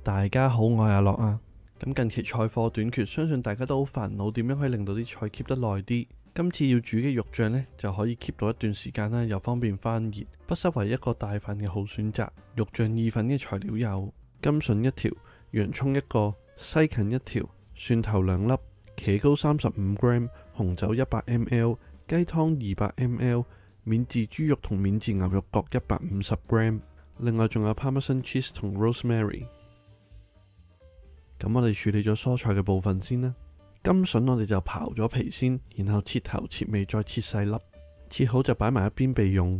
大家好，我係阿樂啊。咁近期菜貨短缺，相信大家都好煩惱，點樣可以令到啲菜 keep 得耐啲？今次要煮嘅肉醬呢，就可以 keep 到一段時間啦，又方便翻熱，不失為一個大飯嘅好選擇。肉醬意粉嘅材料有甘筍1條、洋葱1個、西芹1條、蒜頭2粒、茄膏35g、紅酒100ml、雞湯200ml、免治豬肉同免治牛肉各150g。另外仲有 Parmesan cheese 同 rosemary。咁我哋處理咗蔬菜嘅部分先啦。甘筍我哋就刨咗皮先，然後切頭切尾再切細粒，切好就擺埋一邊備用。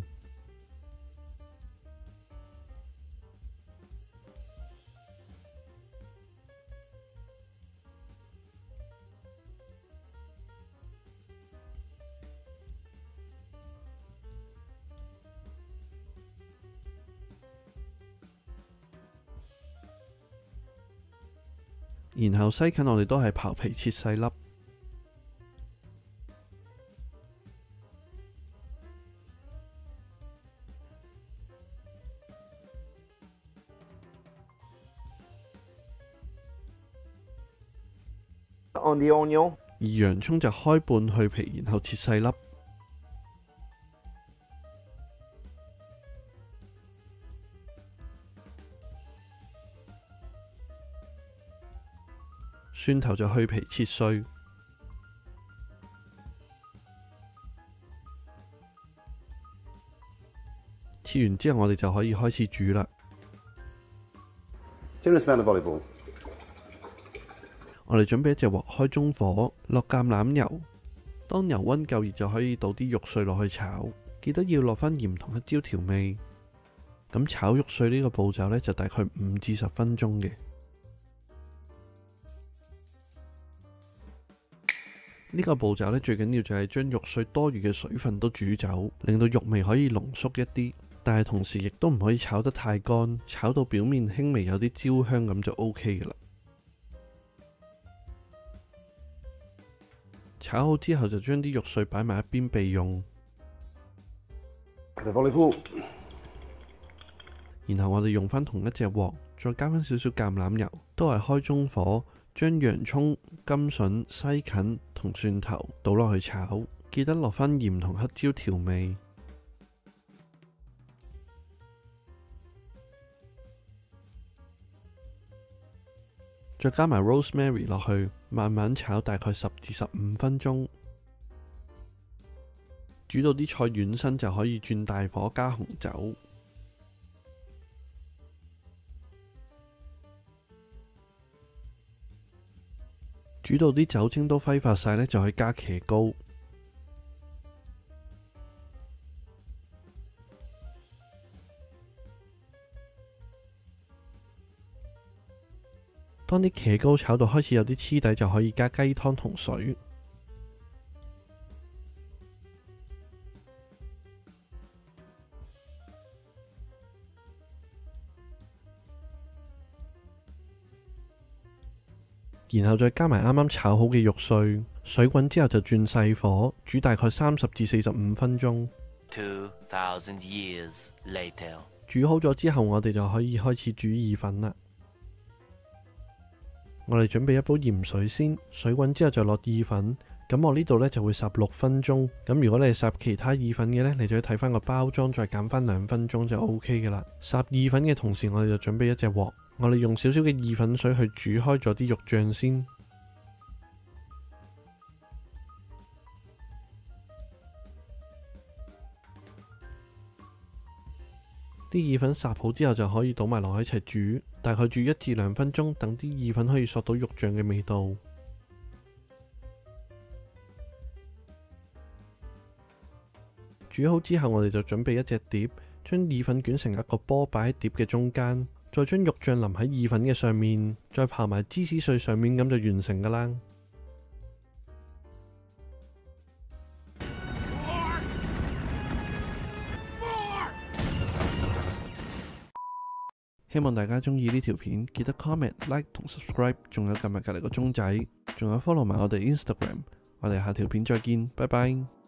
然後西芹我哋都係刨皮切細粒，而洋葱就開半去皮，然後切細粒。蒜頭就去皮切碎，切完之後我哋就可以開始煮啦。我哋準備一隻鑊，開中火，落橄欖油。當油溫夠熱就可以倒啲肉碎落去炒，記得要落返鹽同黑椒調味。咁炒肉碎呢個步驟呢，就大概5至10分鐘嘅。呢個步驟咧，最緊要就係將肉碎多餘嘅水分都煮走，令到肉味可以濃縮一啲，但係同時亦都唔可以炒得太乾，炒到表面輕微有啲焦香咁就 OK 嘅啦。炒好之後就將啲肉碎擺埋一邊備用。然後我哋用返同一隻鑊，再加返少少橄欖油，都係開中火。將洋葱、甘筍、西芹同蒜頭倒落去炒，記得落返鹽同黑椒調味。再加埋 rosemary 落去，慢慢炒大概10至15分鐘。煮到啲菜軟身就可以轉大火加紅酒。煮到啲酒精都揮發晒呢，就可以加茄膏。當啲茄膏炒到開始有啲黐底，就可以加雞湯同水。然後再加埋啱啱炒好嘅肉碎，水滾之後就轉細火，煮大概30至45分鐘。 2000 years later， 煮好咗之後，我哋就可以開始煮意粉啦。我哋準備一煲鹽水先，水滾之後就落意粉。咁我呢度呢就會烚6分鐘。咁如果你係烚其他意粉嘅呢，你就要睇翻個包裝，再減翻2分鐘就 OK 嘅啦。烚意粉嘅同時，我哋就準備一隻鑊。我哋用少少嘅意粉水去煮開咗啲肉醬先，啲意粉烚好之後就可以倒埋落去一齊煮，大概煮1至2分鐘，等啲意粉可以索到肉醬嘅味道。煮好之後，我哋就準備一隻碟，將意粉捲成一個波擺喺碟嘅中間。再將肉醬淋喺意粉嘅上面，再刨埋芝士碎上面，咁就完成㗎啦。希望大家鍾意呢條片，記得 comment、like 同 subscribe， 仲有撳埋隔離個鐘仔，仲有 follow 埋我哋 Instagram。我哋下條片再見，拜拜。